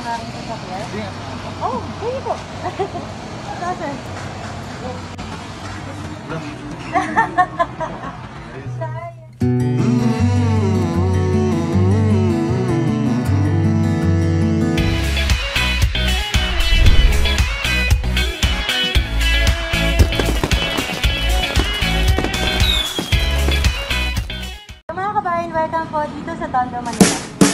aking sasakyan? Oh, sige po. Saan? Mga kabayan, welcome po dito sa Tondo, Manila.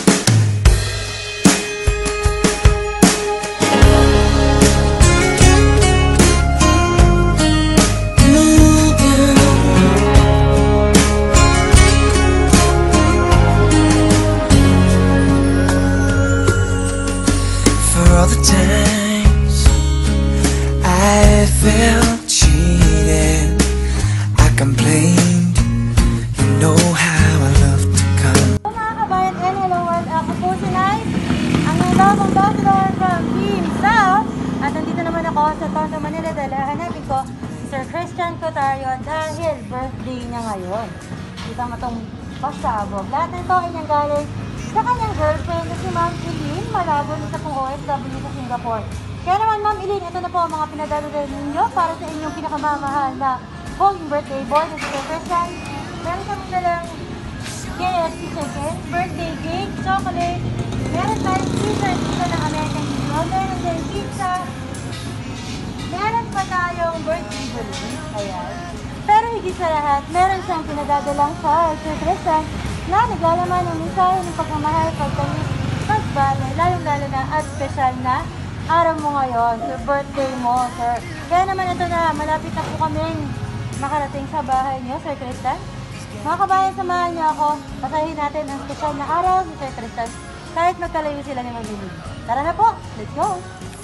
All the times I felt cheated, I complained, you know how I love to come. Mga kabayan, and hello world, ako po si Nay, ang love ambassador from Team South. At nandito naman ako sa Tondo, Manila dahil hanapin ko si Sir Christian Cotario dahil birthday niya ngayon. Kita mo itong pasabog. Lahat nito ay nanggaling sa kanyang girlfriend na si Ma'am Eileen Malabon, isa pong OFW sa Singapore. Kaya naman Ma'am Eileen, ito na po ang mga pinadalo ninyo para sa inyong pinakamamahal na home birthday boy na si Sir Christian. Meron kami dalang KFC chicken, birthday cake, chocolate, meron tayong t-shirt dito ng American Eagle, meron din pizza, meron pa tayong birthday balloon, ayan. Pero higit sa lahat, meron siyang pinadadalang sa Sir Christian na naglalaman ng mensahe ng pagmamahal, pagtamis, pagbalay, lalong-lalo na at special na araw mo ngayon, sa birthday mo, sir. Kaya naman ito na, malapit na po kaming makarating sa bahay niyo, Sir Christian. Mga kabayan, samahan niyo ako, pasahin natin ang special na araw ni Sir Christian kahit magkalayo sila ni Maglili. Tara na po, let's go!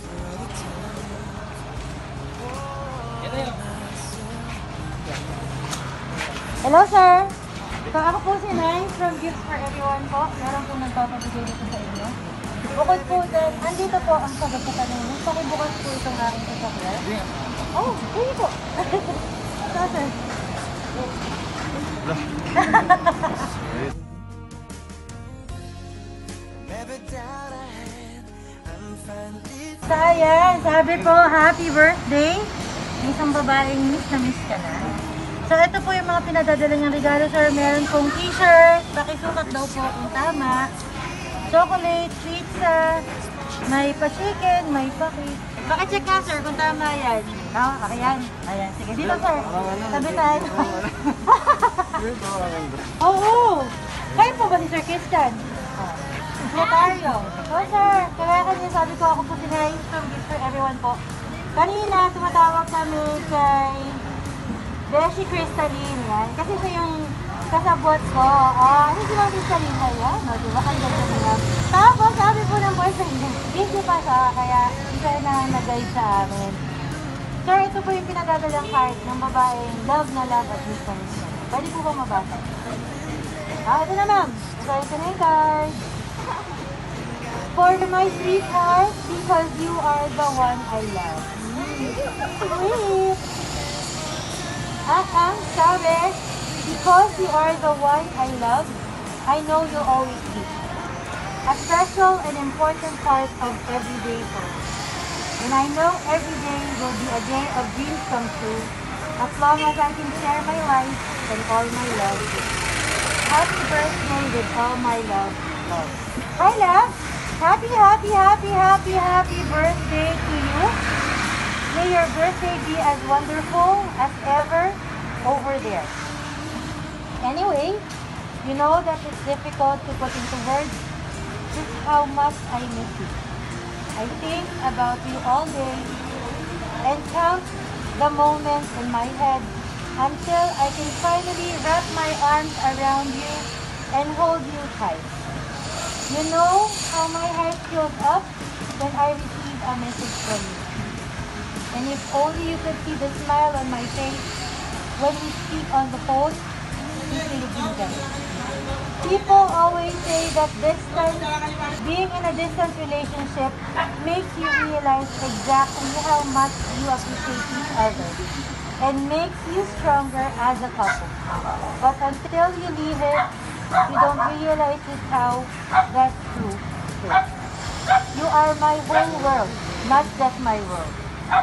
Hello, sir! So, ako po si Nay from Gifts for Everyone po. Meron po nagpapabigay dito sa inyo. Bukod po din, andito po ang sagot sa tanong. Pakibukas po itong aking sasakyan. Oh, sige po. So, sir. So, ayan. Sabi po, happy birthday. May isang babaeng miss na miss ka na. So, ito po yung mga pinadadala niyang regalo, sir. Meron pong t-shirt, pakisukat daw po kung tama. Chocolate, pizza, may pa-chicken, may pa-cake. Pakicheck nga, sir, kung tama yan. Oo, ayan. Ayan, sige. Dito, sir. Sabi tayo. Oo! Kayo po ba si Sir Christian? Notario. So, sir, kaya kanya sabi ko, ako po si Nay from Gifts for Everyone po. Kanina, tumatawag kami kay Beshi Crystalline, yan. Kasi siya yung kasabot ko. Ano si Ma'am Crystalline na yan? No, diba? Kanya ko siya. Tapos, sabi po ng boyfriend niya, busy pa siya, kaya isa na nag-guide sa amin. Sir, ito po yung pinagdadalang card ng babaeng love na love at miss na miss. Pwede po ba mabasa? Ito na, ma'am. Ito na yung card. For my sweetheart, because you are the one I love. Sweet! At ang sabi, because you are the one I love, I know you'll always be a special and important part of every day for me. And I know every day will be a day of dreams come true, as long as I can share my life and all my love. Happy birthday with all my love. Hi, love! Happy birthday to you! May your birthday be as wonderful as ever over there. Anyway, you know that it's difficult to put into words just how much I miss you. I think about you all day and count the moments in my head until I can finally wrap my arms around you and hold you tight. You know how my heart fills up when I receive a message from you. And if only you could see the smile on my face when we speak on the phone in Philippines. People always say that being in a distant relationship makes you realize exactly how much you appreciate each other and makes you stronger as a couple. But until you leave it, you don't realize just how that's true. You are my whole world, not just my world.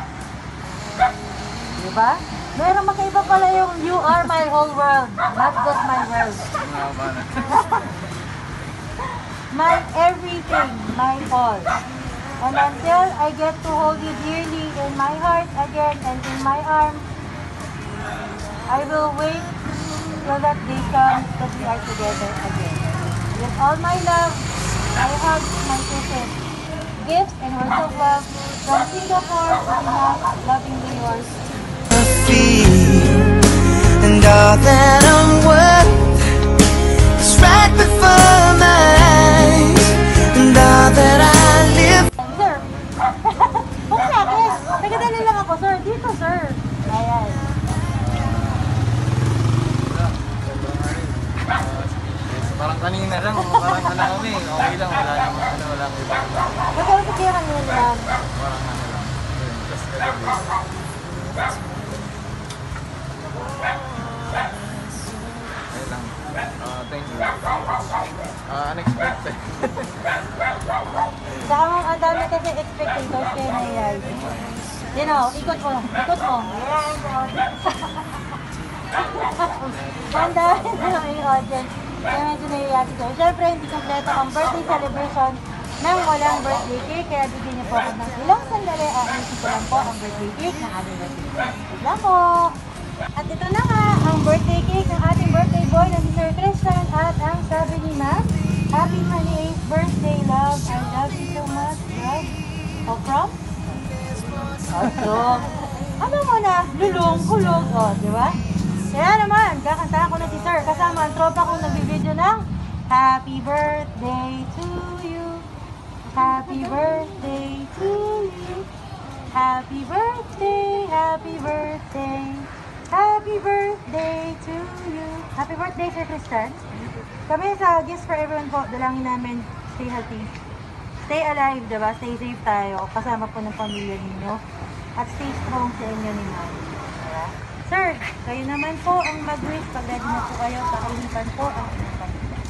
Diba? Meron magkaiba pala yung you are my whole world, not just my world. My everything, my all. And until I get to hold you dearly in my heart again and in my arms, I will wait till that day comes that we are together again. With all my love, my hugs, my kisses, gifts and words of love from Singapore, lovingly yours. And all that I'm worth is right before my eyes. And all that I live. Sir, huwag sa akin. Nagadali lang ako, sir. Dito, sir. Ayan. Parang kanina lang, parang kami. Okay lang, wala namang wala akong iba. Magkakaroon kaya kanina lang. Parang lang. Just kagabi. Ayun lang. Thank you. Unexpected. Saka mo, ang dami kasi expectations kaya nangyayari. You know, ikot mo. Ikot mo. Ang dami na yung audience. Kaya medyo nangyayari ko. Siyempre, hindi kompleto ang birthday celebration nang walang birthday cake. Kaya bigyan niyo po ako ng ilang sandali. Ayusin ko lang po ang birthday cake ng ating birthday. Wait lang po. At ito na nga, ang birthday cake ng ating birthday boy na si Sir Christian. At ang sabi ni Ma, Happy 28th birthday, love. I love you so much, love. O, from? Ano mo na? Lulong, hulog. O, di ba? Kaya naman, kakantahan ko na si Sir. Kasama ang tropa kong nagbibideo ng Happy birthday to you. Happy birthday to you. Happy birthday, happy birthday. Happy birthday to you. Happy birthday, Sir Christian. Kami sa Gifts for Everyone po, dalangin namin, stay healthy. Stay alive, diba? Stay safe tayo. Kasama po ng pamilya ninyo. At stay strong sa inyo ni Ma'am. Diba? Sir, kayo naman po ang mag-wish. Pag ready na po kayo, pakalipan po ang inyong pamilya.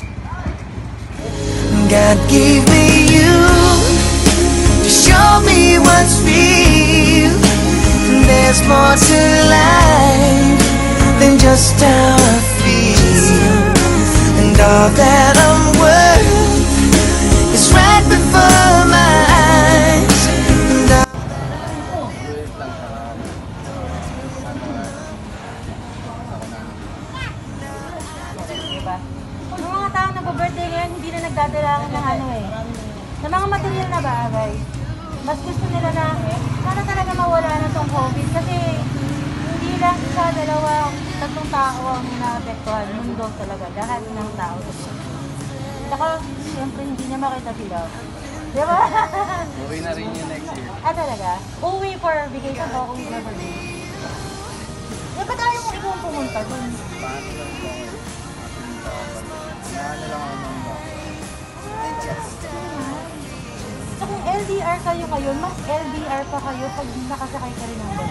God gave me you to show me what's real. There's more to life than just how I feel. And all that I'm worth is right before my eyes. And Diba? Yung mga tao nag-birthday ngayon, hindi na nagdadalangan ng ano eh. Sa mga material na bagay. Mas gusto nila na, sana talaga mawala na tong COVID. Kasi hindi lang isa, dalawa, tatlong tao ang naapektuhan. Mundo talaga. Lahat ng tao. Saka, siyempre hindi niya makita sila. Diba? Uwi na rin yung next year. Ah, talaga? Uwi for vacation ko kung never day. Ba't ayaw mo ikaw pumunta dun? Paano lang po? Ano lang ako ng So kung LDR kayo ngayon, mas LDR pa kayo pag nakasakay ka rin ng bus.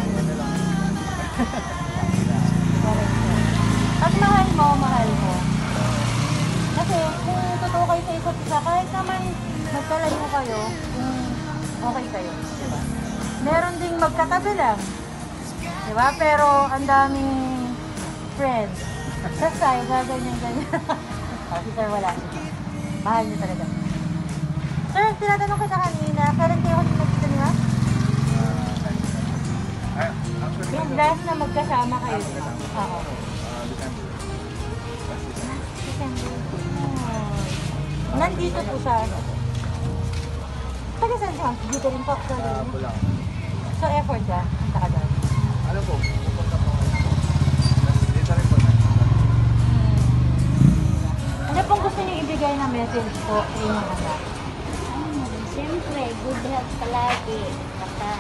Correct. At mahal mo. Kasi kung totoo kayo sa isa't isa, kahit naman magkalayo kayo, kung okay kayo, diba? Meron ding magkatabi lang, diba? Pero ang daming friends. Tapos tayo, ganyan. Si Sir wala. Mahal niyo talaga. Sir, tinatanong kita kanina, kailan kayo kasi nagkita niya? Yung last na magkasama kayo. Oo. December. Nandito po siya. Taga saan siya? Dito rin po. Bulang. So effort ka? Ang taka dyan. Ano po? Pupunta po. Dito rin po. Ano pong gusto niyo ibigay na message po sa inyong anak? Siyempre, good health palagi. Saka,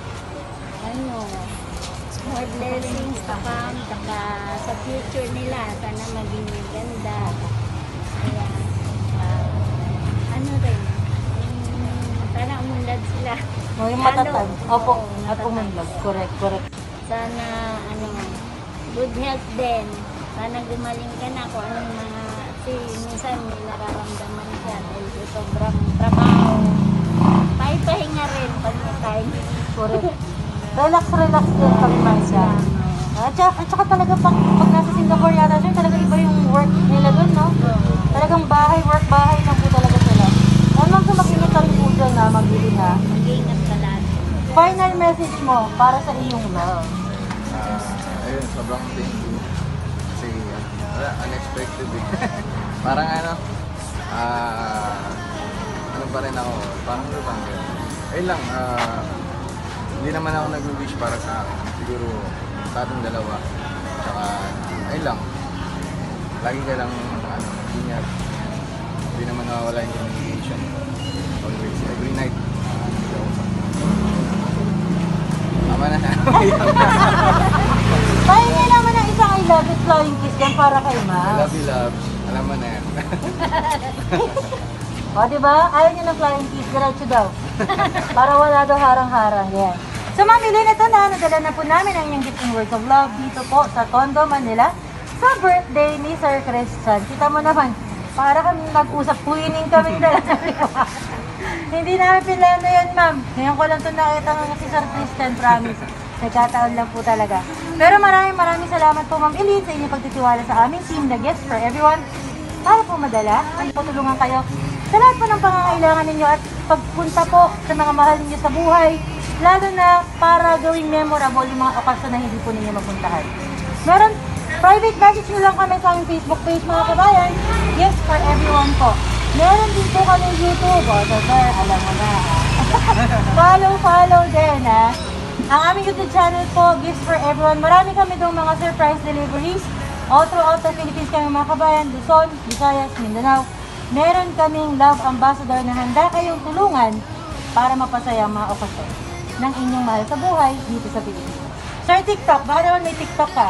more blessings to come. Saka, sa future nila, sana maging ganda. Kaya, sana umunlad sila. O, yung matatag. Opo, Oo, at matatag. umunlad. Correct. Sana, good health din. Sana gumaling ka na kung anong mga Kasi minsan may nararamdaman siya dahil sa sobrang trabaho. Pahinga rin pag may time. Correct. Relax din pag man siya. At saka talaga pag nasa Singapore yata sir, talaga iba yung work nila doon, no? Talagang work bahay lang po talaga sila. Ano sa mag-ingat ka rin po dyan na magbili na? Mag-iingat ka lahat. Final message mo para sa iyong love. Ayun, sobrang thank you. Kasi, unexpected eh. Parang ano pa rin ako, parang lubang yun. Ayun lang, hindi naman ako nag-wish para sa akin. Siguro, sa ating dalawa. Tsaka, ayun lang. Lagi ka lang, ingat. Hindi naman nawawala yung communication. Always, every night. Tama na. Pahingi naman ng isang I love you flying kiss yan para kay Ma. Love you, love. Alam mo na yan. O, diba? Ayaw niya ng flying kiss, diretso daw. Para wala daw harang-harang. Yan. So, mamili na ito na. Nadala na po namin ang inyong gift and words of love dito po sa Tondo, Manila sa birthday ni Sir Christian. Kita mo naman, para kami mag-usap, winning kami dalawa. Hindi namin pinlano yan, ma'am. Ngayon ko lang ito nakita nga si Sir Christian, promise. Nagkataon lang po talaga. Pero maraming salamat po, Ma'am Eileen, sa inyong pagtitiwala sa aming team na Gifts for Everyone. Para po madala, ay patulungan kayo sa lahat po ng pangangailangan ninyo at pagpunta po sa mga mahal ninyo sa buhay, lalo na para gawing memorable yung mga okasyon na hindi po ninyo mapuntahan. Meron, private message nyo lang kami sa aming Facebook page, mga kabayan. Gifts for Everyone po. Meron din po kami YouTube. O, so sir, alam mo na. Follow din, ha. Ang aming YouTube channel po, Gifts for Everyone. Marami kami doon mga surprise deliveries. All throughout the Philippines kami, mga kabayan. Luzon, Visayas, Mindanao. Meron kaming love ambassador na handa kayong tulungan para mapasaya ang mga okasyon ng inyong mahal sa buhay dito sa Pilipinas. Sir, TikTok. Baka naman may TikTok ka.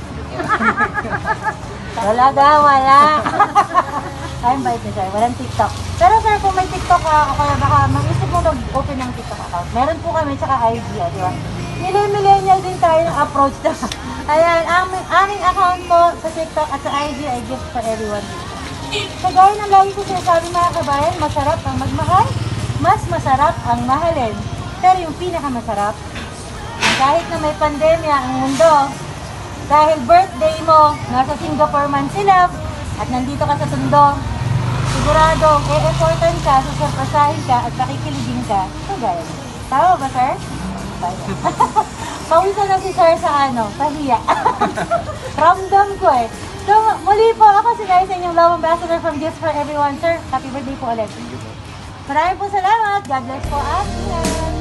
Wala. I'm bait ni sir. Walang TikTok. Pero sir, kung may TikTok ka, o kaya baka mag-isip mo mag-open ng TikTok account. Meron po kami, tsaka IG, di ba? Millennial din tayo ng approach na. Ayan, aming account po sa TikTok at sa IG ay Gifts for Everyone. So gaya ng lagi ko sinasabi, mga kabayan, masarap ang magmahal, mas masarap ang mahalin. Pero yung pinakamasarap, kahit na may pandemya ang mundo, dahil birthday mo, nasa Singapore man sila, at nandito ka sa Tondo, siguradong e-effortan ka, susurpresahin ka, at nakikiligin ka. So gaya. Tama ba, sir? Pawisan na si sir sa pahiya. Ramdam ko eh. So, muli po ako si Nai sa inyong love ambassador from Gifts for Everyone, sir. Happy birthday po ulit. Maraming po salamat. God bless po, Amen.